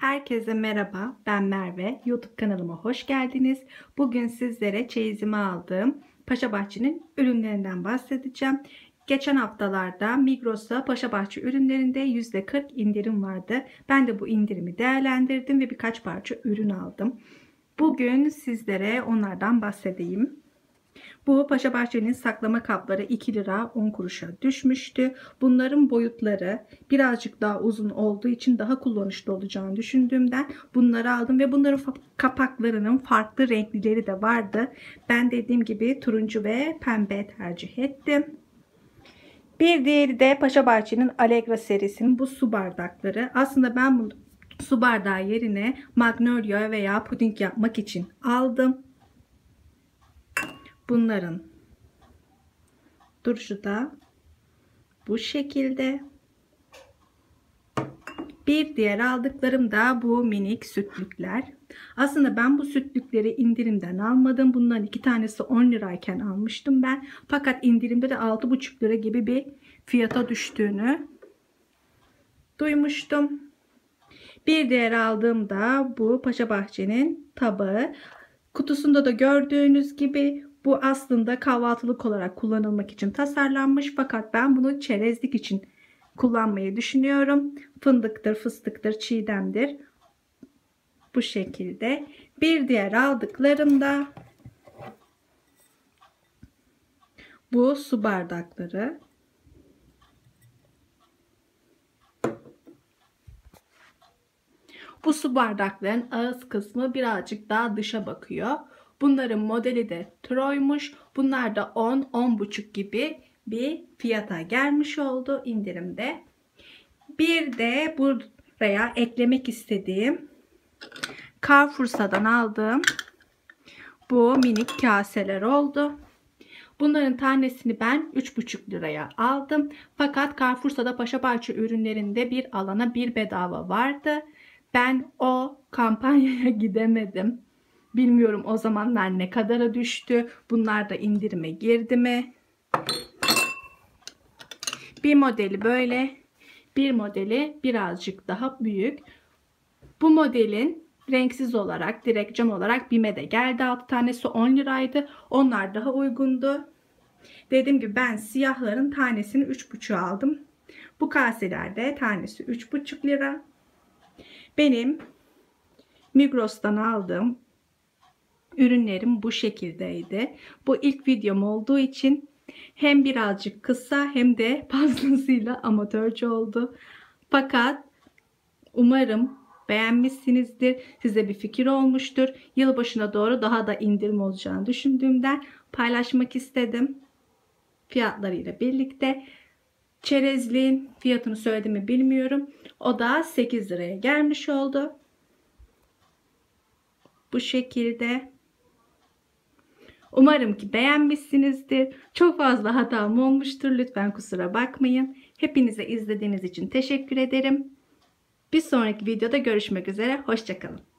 Herkese merhaba, ben Merve. YouTube kanalıma hoş geldiniz. Bugün sizlere çeyizime aldığım Paşabahçe'nin ürünlerinden bahsedeceğim. Geçen haftalarda Migros'ta Paşabahçe ürünlerinde %40 indirim vardı. Ben de bu indirimi değerlendirdim ve birkaç parça ürün aldım. Bugün sizlere onlardan bahsedeyim. Bu Paşabahçe'nin saklama kapları 2 lira 10 kuruşa düşmüştü. Bunların boyutları birazcık daha uzun olduğu için daha kullanışlı olacağını düşündüğümden bunları aldım ve bunların kapaklarının farklı renklileri de vardı. Ben dediğim gibi turuncu ve pembe tercih ettim. Bir diğeri de Paşabahçe'nin Allegra serisinin bu su bardakları. Aslında ben bu su bardağı yerine magnolia veya puding yapmak için aldım. Bunların duruşu da bu şekilde. Bir diğer aldıklarım da bu minik sütlükler. Aslında ben bu sütlükleri indirimden almadım. Bunların 2 tanesi 10 lirayken almıştım ben. Fakat indirimde de 6,5 lira gibi bir fiyata düştüğünü duymuştum. Bir diğer aldığım da bu Paşabahçe'nin tabağı. Kutusunda da gördüğünüz gibi bu aslında kahvaltılık olarak kullanılmak için tasarlanmış. Fakat ben bunu çerezlik için kullanmayı düşünüyorum. Fındıktır, fıstıktır, çiğdemdir. Bu şekilde. Bir diğer aldıklarım da bu su bardakları. Bu su bardakların ağız kısmı birazcık daha dışa bakıyor. Bunların modeli de Troy'muş. Bunlar da 10-10,5 gibi bir fiyata gelmiş oldu indirimde. Bir de buraya eklemek istediğim Carrefour'dan aldığım bu minik kaseler oldu. Bunların tanesini ben 3,5 liraya aldım. Fakat Carrefour'da Paşabahçe ürünlerinde bir alana bir bedava vardı. Ben o kampanyaya gidemedim. Bilmiyorum o zamanlar ne kadara düştü. Bunlar da indirime girdi mi? Bir modeli böyle. Bir modeli birazcık daha büyük. Bu modelin renksiz olarak, direkt cam olarak BİM'e geldi. 6 tanesi 10 liraydı. Onlar daha uygundu. Dediğim gibi ben siyahların tanesini 3,5 aldım. Bu kaselerde tanesi 3,5 lira. Benim Migros'tan aldığım ürünlerim bu şekildeydi. Bu ilk videom olduğu için hem birazcık kısa hem de fazlasıyla amatörce oldu. Fakat umarım beğenmişsinizdir. Size bir fikir olmuştur. Yılbaşına doğru daha da indirim olacağını düşündüğümden paylaşmak istedim. Fiyatlarıyla birlikte. Çerezliğin fiyatını söylediğimi bilmiyorum. O da 8 liraya gelmiş oldu. Bu şekilde. Umarım ki beğenmişsinizdir. Çok fazla hatam olmuştur. Lütfen kusura bakmayın. Hepinize izlediğiniz için teşekkür ederim. Bir sonraki videoda görüşmek üzere. Hoşça kalın.